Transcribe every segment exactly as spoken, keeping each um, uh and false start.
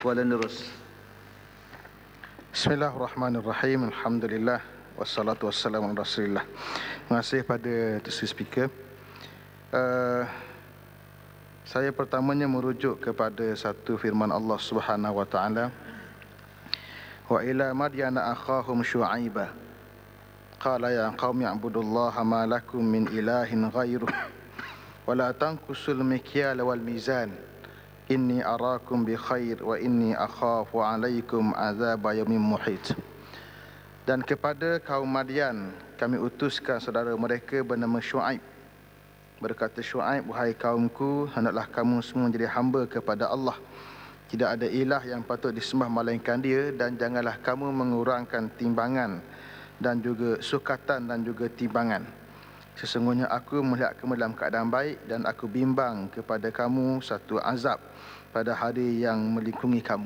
Wala nerus. Bismillahirrahmanirrahim. Alhamdulillah wassalatu wassalamu ala Rasulillah. Terima kasih pada Tuan Speaker. Uh, saya pertamanya merujuk kepada satu firman Allah Subhanahu wa taala. Wa ila madyana akhahum syu'aiba. Qala ya qaumi ibudullaha ma lakum min ilahin ghairuh. Wa la tanqusul mikyala wal mizan. Inni arakum bi khair wa inni akhafu alaikum azab yaumin muhit. Dan kepada kaum Madian kami utuskan saudara mereka bernama Syuaib. Berkata Syuaib, wahai kaumku, hendaklah kamu semua menjadi hamba kepada Allah. Tidak ada ilah yang patut disembah melainkan Dia, dan janganlah kamu mengurangkan timbangan dan juga sukatan dan juga timbangan. Sesungguhnya aku melihat kamu dalam keadaan baik, dan aku bimbang kepada kamu satu azab pada hari yang melingkungi kamu.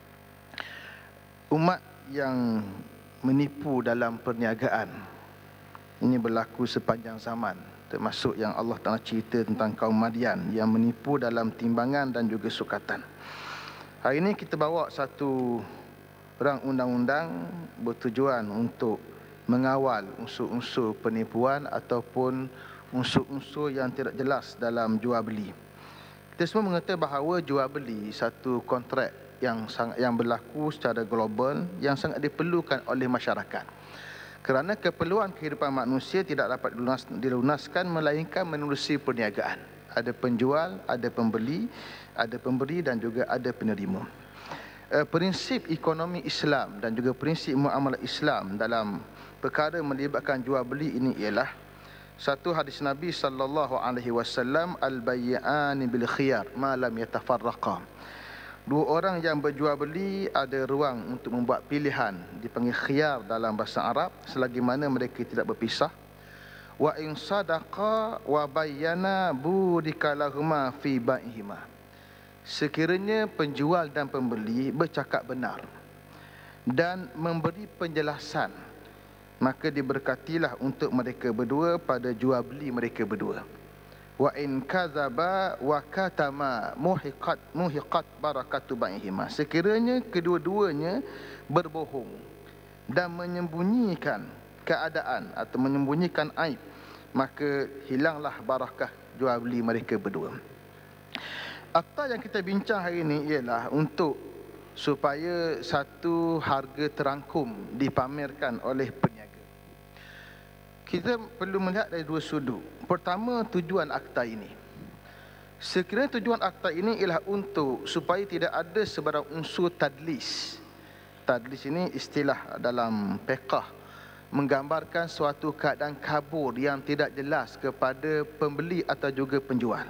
Umat yang menipu dalam perniagaan ini berlaku sepanjang zaman, termasuk yang Allah Ta'ala cerita tentang kaum Madian yang menipu dalam timbangan dan juga sukatan. Hari ini kita bawa satu rang undang-undang bertujuan untuk mengawal unsur-unsur penipuan ataupun unsur-unsur yang tidak jelas dalam jual beli. Kita semua mengetahui bahawa jual beli satu kontrak yang sangat yang berlaku secara global yang sangat diperlukan oleh masyarakat. Kerana keperluan kehidupan manusia tidak dapat dilunas, dilunaskan melainkan menerusi perniagaan. Ada penjual, ada pembeli, ada pemberi dan juga ada penerima. Uh, prinsip ekonomi Islam dan juga prinsip muamalah Islam dalam perkara melibatkan jual beli ini ialah satu hadis Nabi sallallahu alaihi wasallam, al-bay'ani bil khiyar ma lam yatafarraqa. Dua orang yang berjual beli ada ruang untuk membuat pilihan, dipanggil khiyar dalam bahasa Arab, selagi mana mereka tidak berpisah. Wa in sadaqa wa bayyana budika lahuma fi bai'ihima. Sekiranya penjual dan pembeli bercakap benar dan memberi penjelasan, maka diberkatilah untuk mereka berdua pada jual beli mereka berdua. Wa in kadzaba wa katama muhiqat muhiqat barakatu baihima. Sekiranya kedua-duanya berbohong dan menyembunyikan keadaan atau menyembunyikan aib, maka hilanglah barakah jual beli mereka berdua. Akta yang kita bincang hari ini ialah untuk supaya satu harga terangkum dipamerkan oleh peniaga. Kita perlu melihat dari dua sudut. Pertama, tujuan akta ini. Sekiranya tujuan akta ini ialah untuk supaya tidak ada sebarang unsur tadlis. Tadlis ini istilah dalam fiqh, menggambarkan suatu keadaan kabur yang tidak jelas kepada pembeli atau juga penjual.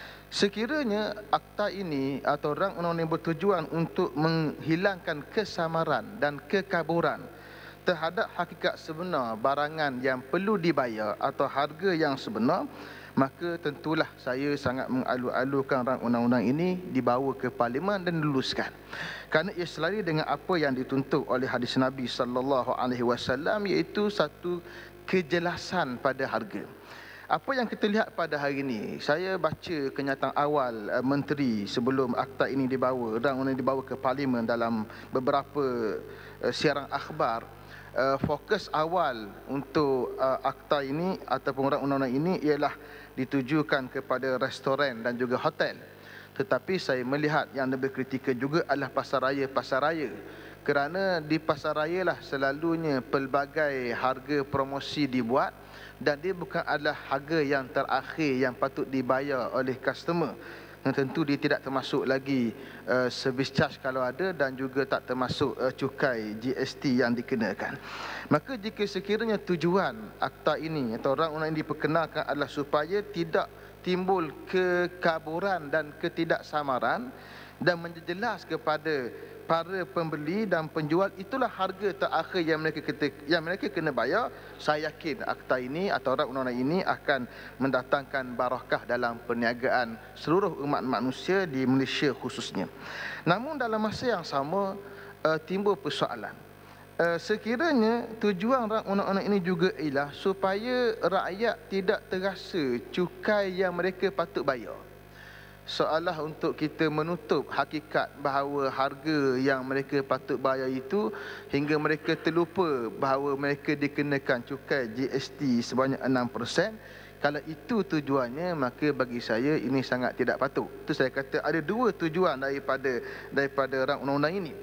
Sekiranya akta ini atau rang undang-undang bertujuan untuk menghilangkan kesamaran dan kekaburan terhadap hakikat sebenar barangan yang perlu dibayar atau harga yang sebenar, maka tentulah saya sangat mengalu-alukan rang undang-undang ini dibawa ke parlimen dan diluluskan. Kerana ia selari dengan apa yang dituntut oleh hadis Nabi sallallahu alaihi wasallam, iaitu satu kejelasan pada harga. Apa yang kita lihat pada hari ini, saya baca kenyataan awal uh, menteri sebelum akta ini dibawa, rang undang dibawa ke parlimen dalam beberapa uh, siaran akhbar. Uh, fokus awal untuk uh, akta ini ataupun rang undang-undang ini ialah ditujukan kepada restoran dan juga hotel. Tetapi saya melihat yang lebih kritikal juga adalah pasar raya-pasar raya. Kerana di pasar raya lah selalunya pelbagai harga promosi dibuat, dan dia bukan adalah harga yang terakhir yang patut dibayar oleh customer. Dan tentu dia tidak termasuk lagi uh, service charge kalau ada, dan juga tak termasuk uh, cukai G S T yang dikenakan. Maka jika sekiranya tujuan akta ini atau rang undang ini diperkenalkan adalah supaya tidak timbul kekaburan dan ketidaksamaran, dan menjelas kepada para pembeli dan penjual itulah harga terakhir yang mereka yang mereka kena bayar, saya yakin akta ini atau rang undang-undang ini akan mendatangkan barakah dalam perniagaan seluruh umat manusia di Malaysia khususnya. Namun dalam masa yang sama uh, timbul persoalan. Uh, sekiranya tujuan rang undang-undang ini juga ialah supaya rakyat tidak terasa cukai yang mereka patut bayar. soalah untuk kita menutup hakikat bahawa harga yang mereka patut bayar itu hingga mereka terlupa bahawa mereka dikenakan cukai G S T sebanyak enam peratus. Kalau itu tujuannya, maka bagi saya ini sangat tidak patut. Itu saya kata ada dua tujuan daripada daripada rang undang-undang ini.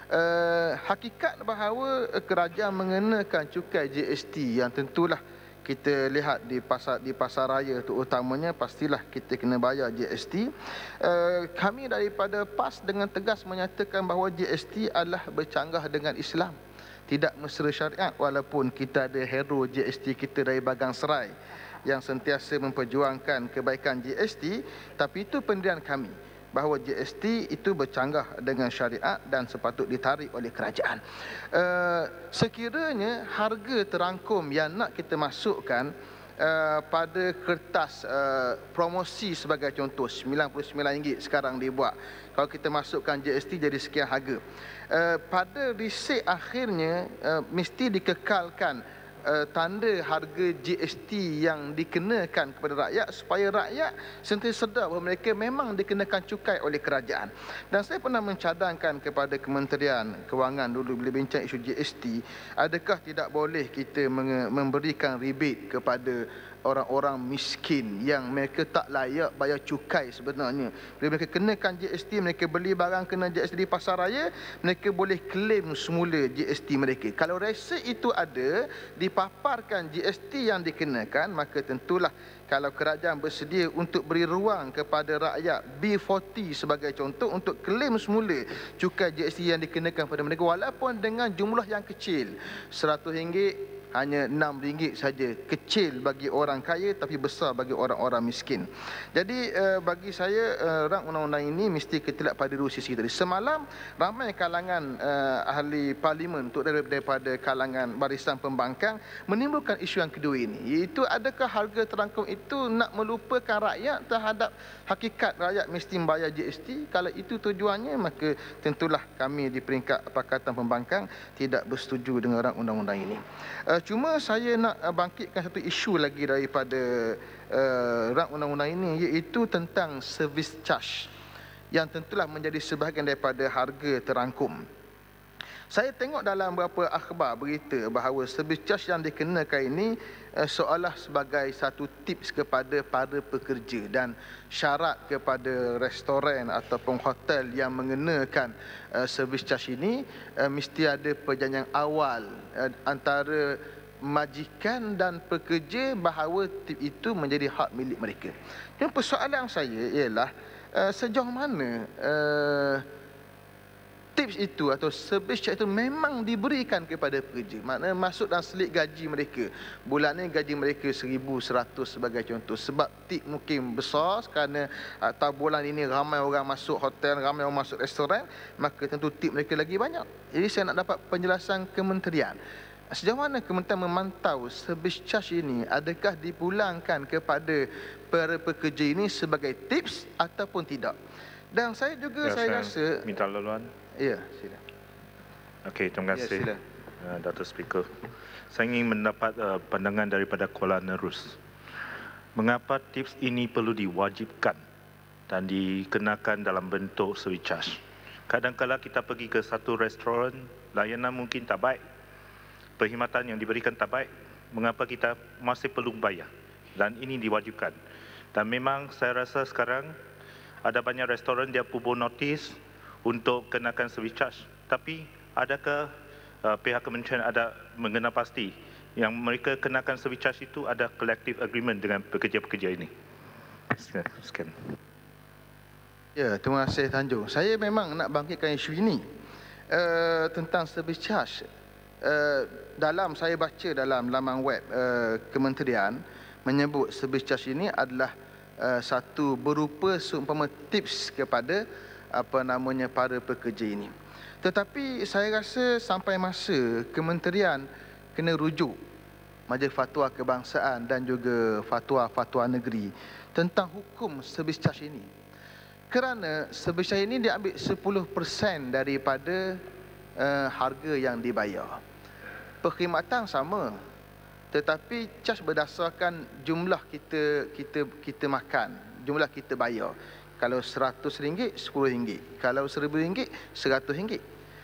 Uh, hakikat bahawa kerajaan mengenakan cukai G S T yang tentulah kita lihat di pasar di pasar raya terutamanya, pastilah kita kena bayar G S T. Uh, kami daripada P A S dengan tegas menyatakan bahawa G S T adalah bercanggah dengan Islam, tidak mesra syariat, walaupun kita ada hero G S T kita dari Bagang Serai yang sentiasa memperjuangkan kebaikan G S T, tapi itu pendirian kami bahawa G S T itu bercanggah dengan syariat dan sepatut ditarik oleh kerajaan. Uh, sekiranya harga terangkum yang nak kita masukkan uh, pada kertas uh, promosi sebagai contoh, sembilan puluh sembilan ringgit sekarang dibuat. Kalau kita masukkan G S T jadi sekian harga. Uh, pada resip akhirnya uh, mesti dikekalkan Uh, tanda harga G S T yang dikenakan kepada rakyat supaya rakyat sentiasa sedar bahawa mereka memang dikenakan cukai oleh kerajaan. Dan saya pernah mencadangkan kepada Kementerian Kewangan dulu bila bincang isu G S T, adakah tidak boleh kita memberikan rebate kepada orang-orang miskin yang mereka tak layak bayar cukai sebenarnya. Bila mereka kenakan G S T, mereka beli barang kena G S T di pasar raya, mereka boleh claim semula G S T mereka. Kalau resip itu ada, dipaparkan G S T yang dikenakan, maka tentulah kalau kerajaan bersedia untuk beri ruang kepada rakyat B empat puluh sebagai contoh untuk claim semula cukai G S T yang dikenakan pada mereka, walaupun dengan jumlah yang kecil, seratus ringgit hanya enam ringgit saja, kecil bagi orang kaya tapi besar bagi orang-orang miskin. Jadi uh, bagi saya uh, rang undang-undang ini mesti kita lihat pada dua sisi tadi. Semalam ramai kalangan uh, ahli parlimen untuk daripada kalangan barisan pembangkang menimbulkan isu yang kedua ini, iaitu adakah harga terangkum itu nak melupakan rakyat terhadap hakikat rakyat mesti membayar G S T. Kalau itu tujuannya, maka tentulah kami di peringkat Pakatan Pembangkang tidak bersetuju dengan rang undang-undang ini. Uh, Cuma saya nak bangkitkan satu isu lagi daripada uh, rang undang-undang ini, iaitu tentang service charge yang tentulah menjadi sebahagian daripada harga terangkum. Saya tengok dalam beberapa akhbar berita bahawa service charge yang dikenakan ini uh, seolah sebagai satu tips kepada para pekerja dan syarat kepada restoran ataupun hotel yang mengenakan uh, service charge ini uh, mesti ada perjanjian awal uh, antara majikan dan pekerja bahawa tip itu menjadi hak milik mereka. Dan persoalan saya ialah uh, sejauh mana uh, tips itu atau service charge itu memang diberikan kepada pekerja. Maknanya masuk dalam selit gaji mereka. Bulan ni gaji mereka seribu seratus sebagai contoh. Sebab tip mungkin besar kerana atau bulan ini ramai orang masuk hotel, ramai orang masuk restoran, maka tentu tip mereka lagi banyak. Jadi saya nak dapat penjelasan kementerian. Sejauh mana kementerian memantau service charge ini, adakah dipulangkan kepada para pekerja ini sebagai tips ataupun tidak? Dan saya juga ya, saya, saya rasa minta laluan. Ya, sila. Okey, terima kasih. Ya, uh, Datuk Speaker. Saya ingin mendapat uh, pandangan daripada Kuala Nerus. Mengapa tips ini perlu diwajibkan dan dikenakan dalam bentuk service charge? Kadang-kadang kita pergi ke satu restoran, layanan mungkin tak baik, perkhidmatan yang diberikan tak baik, mengapa kita masih perlu bayar? Dan ini diwajibkan. Dan memang saya rasa sekarang ada banyak restoran dia pubur notis untuk kenakan service charge. Tapi adakah uh, pihak kementerian ada mengenal pasti yang mereka kenakan service charge itu ada collective agreement dengan pekerja-pekerja ini? Sekian. Ya, terima kasih Tanjung. Saya memang nak bangkitkan isu ini uh, tentang service charge. Uh, dalam saya baca dalam laman web uh, kementerian menyebut service charge ini adalah uh, satu berupa seumpama tips kepada apa namanya para pekerja ini. Tetapi saya rasa sampai masa kementerian kena rujuk Majlis Fatwa Kebangsaan dan juga fatwa-fatwa negeri tentang hukum service charge ini. Kerana service charge ini diambil sepuluh peratus daripada uh, harga yang dibayar. Perkhidmatan sama, tetapi charge berdasarkan jumlah kita kita kita makan, jumlah kita bayar. Kalau seratus ringgit, sepuluh ringgit. Kalau seribu ringgit, seratus ringgit.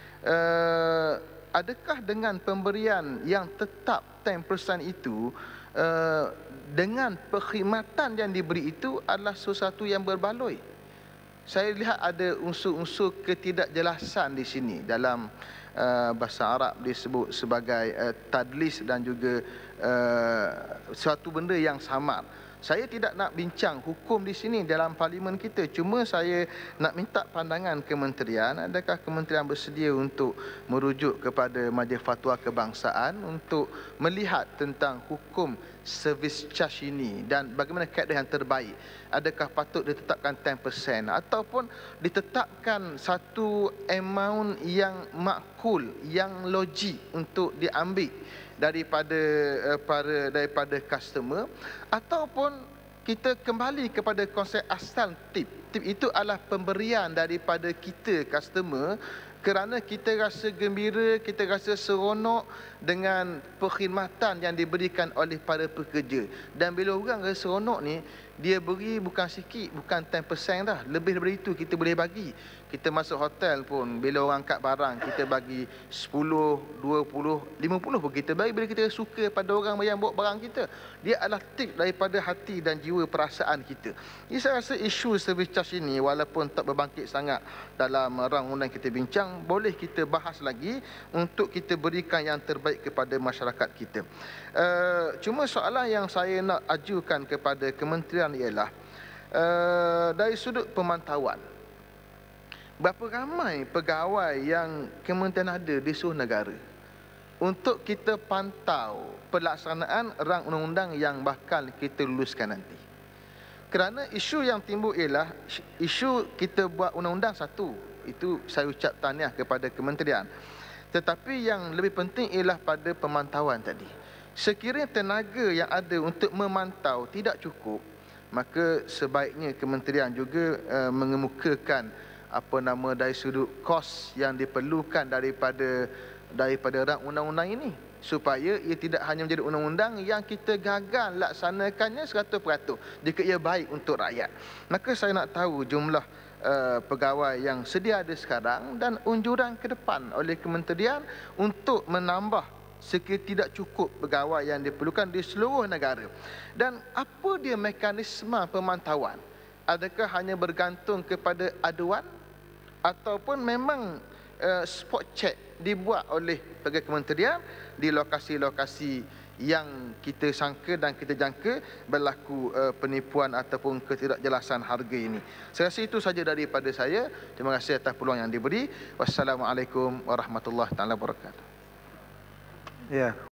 Uh, adakah dengan pemberian yang tetap sepuluh peratus itu, uh, dengan perkhidmatan yang diberi itu adalah sesuatu yang berbaloi? Saya lihat ada unsur-unsur ketidakjelasan di sini. Dalam uh, bahasa Arab disebut sebagai uh, tadlis dan juga uh, suatu benda yang samar. Saya tidak nak bincang hukum di sini dalam parlimen kita. Cuma saya nak minta pandangan kementerian. Adakah kementerian bersedia untuk merujuk kepada Majlis Fatwa Kebangsaan untuk melihat tentang hukum servis charge ini dan bagaimana kaedah yang terbaik? Adakah patut ditetapkan sepuluh peratus ataupun ditetapkan satu amount yang makul, yang logik untuk diambil daripada uh, para daripada customer, ataupun kita kembali kepada konsep asal tip. Tip itu adalah pemberian daripada kita customer kerana kita rasa gembira, kita rasa seronok dengan perkhidmatan yang diberikan oleh para pekerja. Dan bila orang rasa seronok ni, dia beri bukan sikit, bukan sepuluh peratus dah, lebih daripada itu kita boleh bagi. Kita masuk hotel pun, bila orang angkat barang, kita bagi sepuluh, dua puluh, lima puluh pun kita bagi. Bila kita suka pada orang yang bawa barang kita, dia adalah tip daripada hati dan jiwa perasaan kita. Jadi saya rasa isu service charge ini, walaupun tak berbangkit sangat dalam rang undang kita bincang, boleh kita bahas lagi untuk kita berikan yang terbaik kepada masyarakat kita. Uh, cuma soalan yang saya nak ajukan kepada kementerian ialah uh, dari sudut pemantauan. Berapa ramai pegawai yang kementerian ada di seluruh negara untuk kita pantau pelaksanaan rang undang-undang yang bakal kita luluskan nanti? Kerana isu yang timbul ialah isu kita buat undang-undang satu, itu saya ucap tahniah kepada kementerian. Tetapi yang lebih penting ialah pada pemantauan tadi. Sekiranya tenaga yang ada untuk memantau tidak cukup, maka sebaiknya kementerian juga uh, mengemukakan apa nama dari sudut kos yang diperlukan daripada daripada rang undang-undang ini, supaya ia tidak hanya menjadi undang-undang yang kita gagal laksanakannya seratus peratus jika ia baik untuk rakyat. Maka saya nak tahu jumlah uh, pegawai yang sedia ada sekarang dan unjuran ke depan oleh kementerian untuk menambah sekiranya tidak cukup pegawai yang diperlukan di seluruh negara. Dan apa dia mekanisme pemantauan? Adakah hanya bergantung kepada aduan ataupun memang uh, spot check dibuat oleh pegawai kementerian di lokasi-lokasi yang kita sangka dan kita jangka berlaku uh, penipuan ataupun ketidakjelasan harga ini? Saya rasa itu saja daripada saya. Terima kasih atas peluang yang diberi. Wassalamualaikum warahmatullahi taala wabarakatuh. Ya.